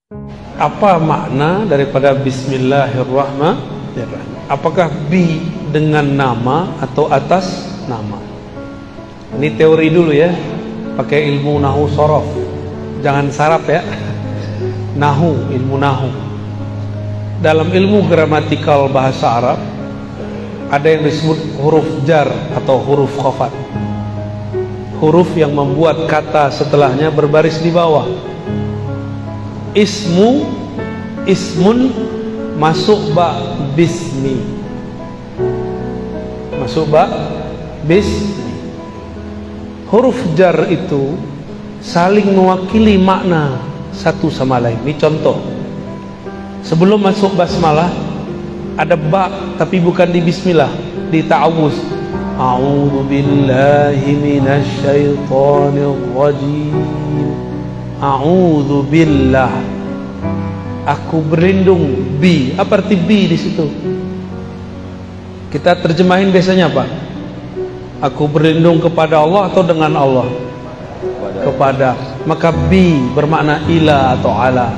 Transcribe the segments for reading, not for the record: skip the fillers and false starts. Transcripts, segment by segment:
Apa makna daripada Bismillahirrahmanirrahim? Apakah bi dengan nama atau atas nama? Ini teori dulu ya, pakai ilmu nahu sorof, jangan sarap ya. Nahu, ilmu nahu. Dalam ilmu gramatikal bahasa Arab ada yang disebut huruf jar atau huruf khafat, huruf yang membuat kata setelahnya berbaris di bawah. Ismun masuk ba bismi, masuk ba bismi. Huruf jar itu saling mewakili makna satu sama lain. Ini contoh. Sebelum masuk basmalah ada ba tapi bukan di bismillah, di ta'awuz. A'udzu billahi minasyaitonir rajim. A'udzu billah. Aku berlindung bi. Apa arti bi di situ? Kita terjemahin biasanya apa? Aku berlindung kepada Allah atau dengan Allah? Kepada. Maka bi bermakna ila atau ala.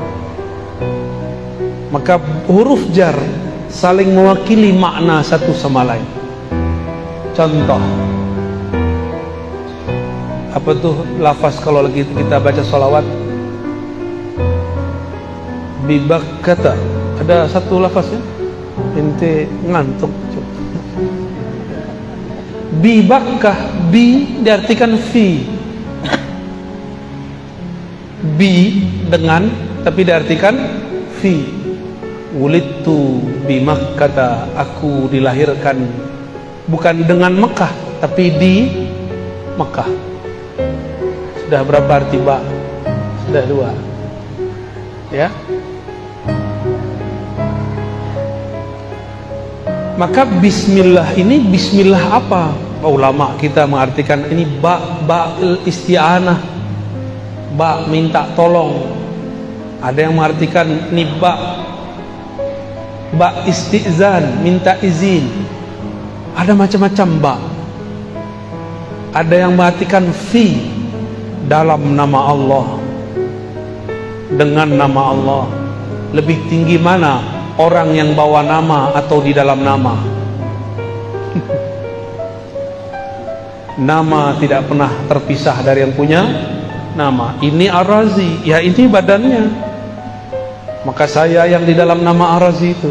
Maka huruf jar saling mewakili makna satu sama lain. Contoh, apa tuh lafaz kalau lagi kita baca sholawat? Bibak kata. Ada satu lafaznya. Ente ngantuk. Bibakkah, bi diartikan fi. Bi dengan tapi diartikan fi. Wulidtu bi Makkah, aku dilahirkan bukan dengan Mekah tapi di Mekah. Sudah berapa arti ba? Sudah dua. Ya. Maka bismillah ini bismillah apa? Ulama kita mengartikan ini ba isti'anah, ba minta tolong. Ada yang mengartikan ini ba istizan, minta izin. Ada macam-macam ba. Ada yang mengartikan fi, dalam nama Allah, dengan nama Allah. Lebih tinggi mana orang yang bawa nama atau di dalam nama? Nama tidak pernah terpisah dari yang punya nama. Ini Ar-Razi, ya ini badannya. Maka saya yang di dalam nama Ar-Razi itu.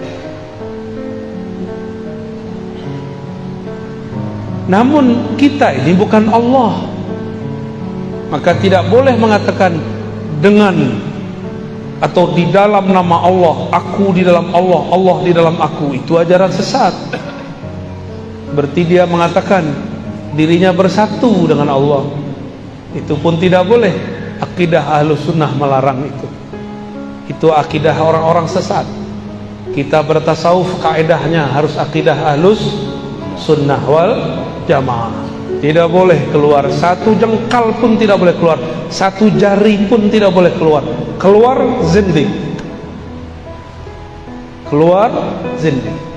Namun kita ini bukan Allah. Maka tidak boleh mengatakan dengan atau di dalam nama Allah, aku di dalam Allah, Allah di dalam aku. Itu ajaran sesat. Berarti dia mengatakan dirinya bersatu dengan Allah. Itu pun tidak boleh. Akidah Ahlus Sunnah melarang itu. Itu akidah orang-orang sesat. Kita bertasawuf kaedahnya harus akidah Ahlus Sunnah wal Jamaah. Tidak boleh keluar satu jengkal pun, tidak boleh keluar satu jari pun, tidak boleh keluar. Keluar zindik, keluar zindik.